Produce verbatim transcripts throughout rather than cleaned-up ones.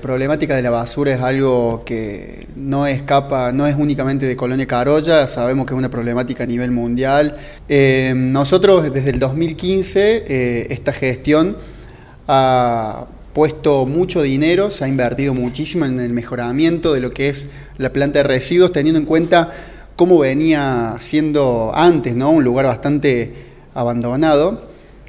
La problemática de la basura es algo que no escapa, no es únicamente de Colonia Carolla, sabemos que es una problemática a nivel mundial. Eh, nosotros desde el dos mil quince eh, esta gestión ha puesto mucho dinero, se ha invertido muchísimo en el mejoramiento de lo que es la planta de residuos, teniendo en cuenta cómo venía siendo antes, ¿no? Un lugar bastante abandonado.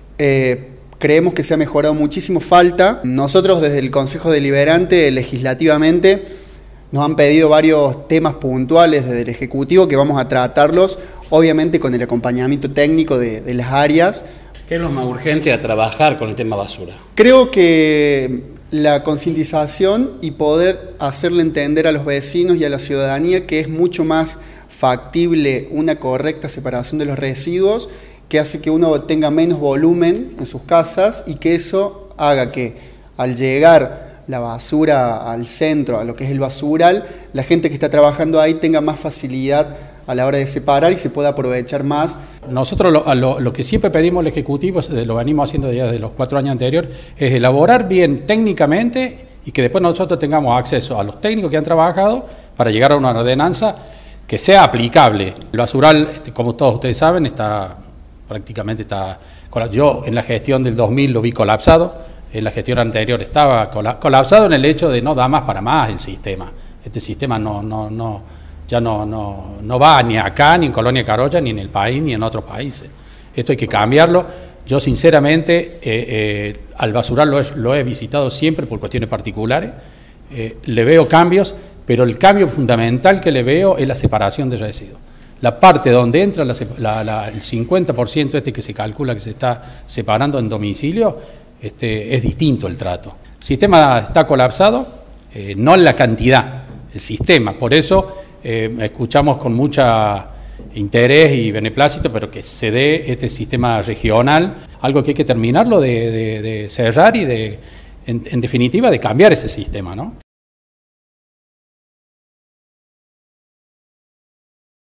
Eh, creemos que se ha mejorado muchísimo, falta. Nosotros desde el Consejo Deliberante, legislativamente, nos han pedido varios temas puntuales desde el Ejecutivo que vamos a tratarlos, obviamente con el acompañamiento técnico de, de las áreas. ¿Qué es lo más urgente a trabajar con el tema basura? Creo que la concientización y poder hacerle entender a los vecinos y a la ciudadanía que es mucho más factible una correcta separación de los residuos, que hace que uno tenga menos volumen en sus casas y que eso haga que al llegar la basura al centro, a lo que es el basural, la gente que está trabajando ahí tenga más facilidad a la hora de separar y se pueda aprovechar más. Nosotros lo, lo, lo que siempre pedimos al Ejecutivo, lo venimos haciendo desde los cuatro años anteriores, es elaborar bien técnicamente y que después nosotros tengamos acceso a los técnicos que han trabajado para llegar a una ordenanza que sea aplicable. El basural, como todos ustedes saben, está prácticamente está yo en la gestión del dos mil lo vi colapsado, en la gestión anterior estaba colapsado en el hecho de no da más para más el sistema. Este sistema no no no ya no no no va ni acá ni en Colonia Carolla ni en el país ni en otros países. Esto hay que cambiarlo. Yo sinceramente eh, eh, al basural lo he, lo he visitado siempre por cuestiones particulares, eh, le veo cambios, pero el cambio fundamental que le veo es la separación de residuos. La parte donde entra la, la, la, el cincuenta por ciento este que se calcula que se está separando en domicilio, este, es distinto el trato. El sistema está colapsado, eh, no en la cantidad, el sistema. Por eso eh, escuchamos con mucha interés y beneplácito, pero que se dé este sistema regional, algo que hay que terminarlo de, de, de cerrar y de, en, en definitiva, de cambiar ese sistema, ¿no?